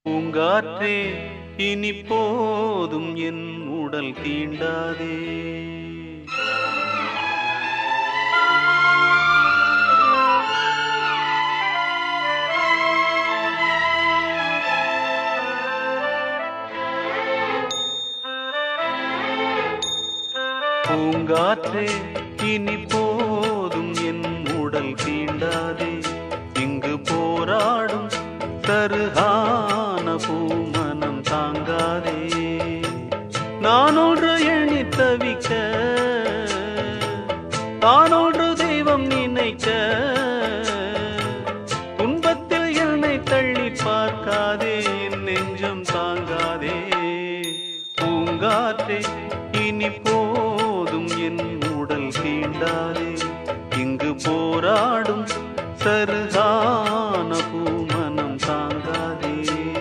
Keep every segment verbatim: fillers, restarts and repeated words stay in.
பூங்காற்றே இனி போதும் என் உடல் தீண்டாதே. பூங்காற்றே இனி போதும் என் உடல் தீண்டாதே. இங்கு போராடும் தருகான பூமனம் தாங்காதே. நானொன்று எண்ணி தவிக்க தானொன்று தெய்வம் நினைக்க. துன்பத்தில் என்னை தள்ளி பார்க்காதே, என் நெஞ்சம் தாங்காதே. பூங்காற்றே இனி போதும் என் உடல் தீண்டாதே. இங்கு போராடும் சருகான பூமனம் தாங்காதே.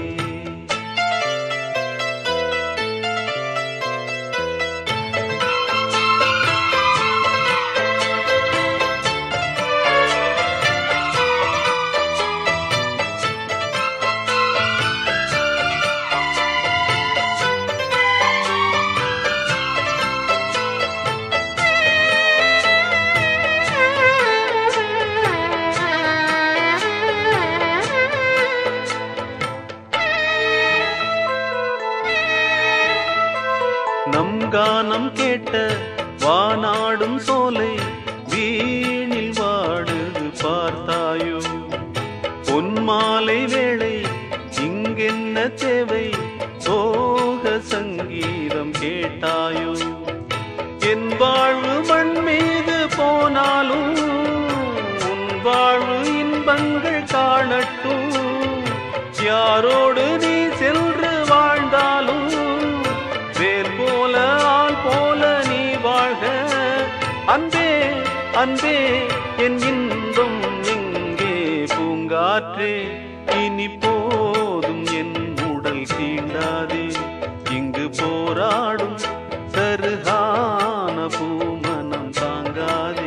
நம் கானம் கேட்ட வானாடும் சோலை வீணில் வாடுது பார்த்தாயோ. பொன்மாலை வேளை இங்கென்ன தேவை, சோக சங்கீதம் கேட்டாயோ. என் வாழ்வு மண் மீது போனாலும் உன் வாழ்வு இன்பங்கள் காணட்டும். யாரோடு நீ சென்று வாழ்ந்தாலும் வேல் போல ஆள் போல நீ வாழ்க. அன்பே அன்பே என் இன்பம் எங்கே. பூங்காற்றே இனி போதும் என் உடல் தீண்டாதே. இங்கு போராடும் சருகான பூமனம் தாங்காதே.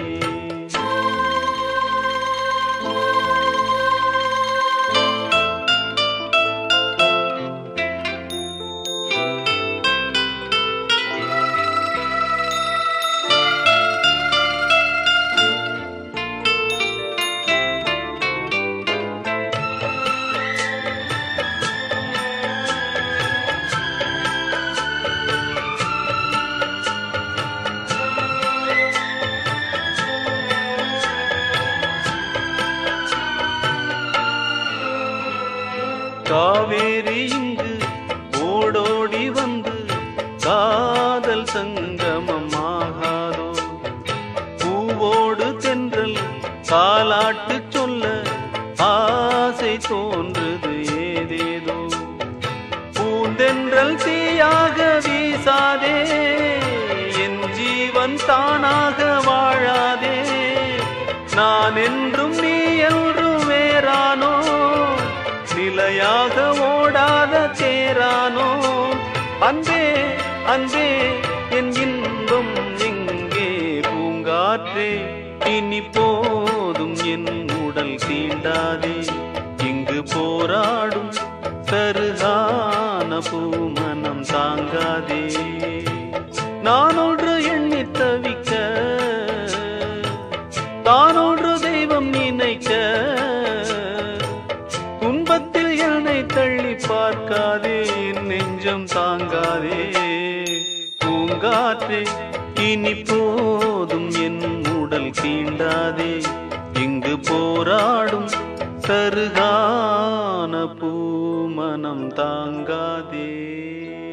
காவேரி இங்கு ஓடோடி வந்து காதல் சங்கமம் ஆகாதோ. பூவோடு தென்றல் காலாட்டு சொல்ல ஆசை தோன்றுது ஏதேதோ. பூந்தென்றல் தீயாக வீசாதே, என் ஜீவன் தானாக வாழாதே. நான் என்றும் நீ என்றும் வேறானோ, நிலையாக ஓடாத தேரானோ. அன்பே அன்பே என் இன்பம் எங்கே. பூங்காற்றே இனி போதும் என் உடல் தீண்டாதே. இங்கு போராடும் சருகான பூமனம் தாங்காதே. நானொன்று எண்ணி தவிக்க தானொன்று தெய்வம் நினைக்க. துன்பத்தில் என்னை தள்ளி பார்க்காதே, என் நெஞ்சம் தாங்காதே. பூங்காற்றே இனி போதும் என் உடல் தீண்டாதே. இங்கு போராடும் சருகான பூமனம் தாங்காதே.